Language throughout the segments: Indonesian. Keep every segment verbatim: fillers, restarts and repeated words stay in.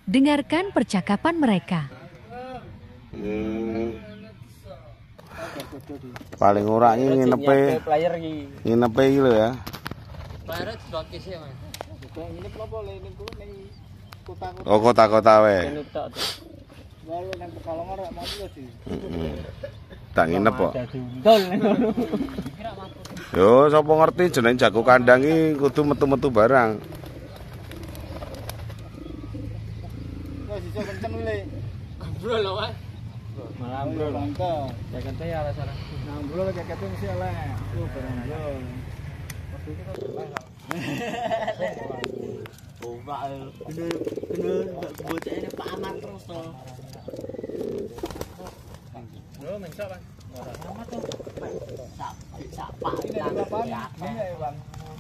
Dengarkan percakapan mereka. Hmm. Paling ora iki nginepe nginepe iki lho ya. Player dibakis ya, Mas. Nginep apa le niku ning kota-kota. Oh, kota-kota wae. Nginep tok. Wae nang Pekalongan rek mau lho di. Heeh. Tak nginep kok. Dol. Yo, sapa ngerti jeneng jago kandang iki kudu metu-metu barang. Wis iso kenceng le. Bro lho, Mas. Malam bro mantap. Jakete ya ala sana. Nang bro jakete mesti elek. Oh, barang yo. Oh, Pak. Bener bener bocah ini paman terus to. Bro, mencok, Bang. Sama tuh. Sak sak Pak. Ini ada apa? Ini ya, Bang.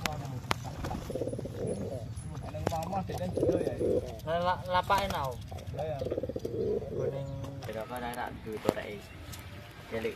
Nang mama dene dulu ya. Lapake nau. Lah ya. Kuning berapa nak duit ora iki. Celik.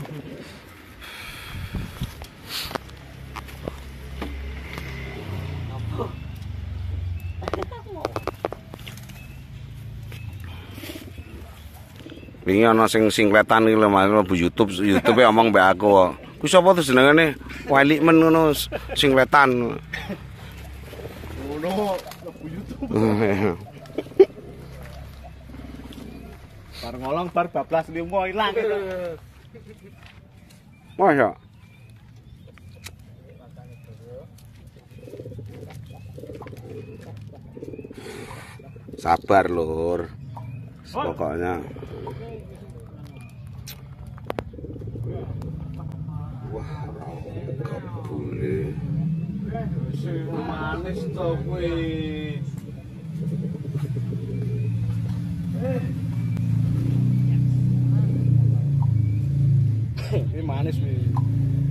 Wingi ana sing singletan iki lho Mas, bu YouTube, YouTube-e omong mbek aku kok. Ku sapa to jenengane? Walik men ngono singletan. Ngono, bu YouTube. Bar ngolong bar bablas limo ilang. Masa? Sabar lur. Pokoknya. Wah, gak boleh. Manis to kuwi. Ini manis nih.